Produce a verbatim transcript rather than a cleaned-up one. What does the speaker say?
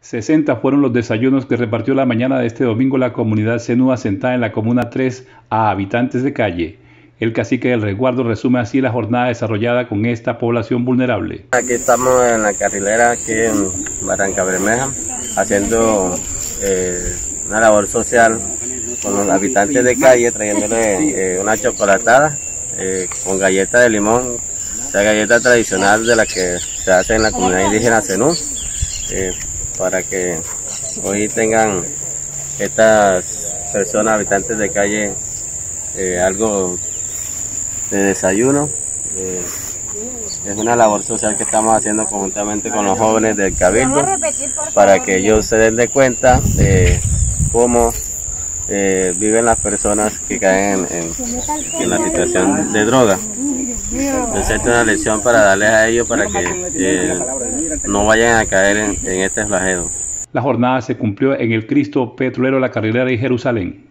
sesenta fueron los desayunos que repartió la mañana de este domingo la comunidad zenú asentada en la Comuna tres a habitantes de calle. El cacique del resguardo resume así la jornada desarrollada con esta población vulnerable. Aquí estamos en la carrilera, aquí en Barranca Bermeja, haciendo eh, una labor social con los habitantes de calle, trayéndole eh, una chocolatada eh, con galleta de limón, la galleta tradicional de la que se hace en la comunidad indígena zenú, eh, para que hoy tengan estas personas, habitantes de calle, eh, algo de desayuno. Eh, es una labor social que estamos haciendo conjuntamente con los jóvenes del Cabildo para que ellos se den de cuenta de cómo eh, viven las personas que caen en, en, en la situación de droga. Entonces esta es una lección para darles a ellos para que eh, no vayan a caer en, en este flagelo. La jornada se cumplió en el Cristo Petrolero La Carrilera y Jerusalén.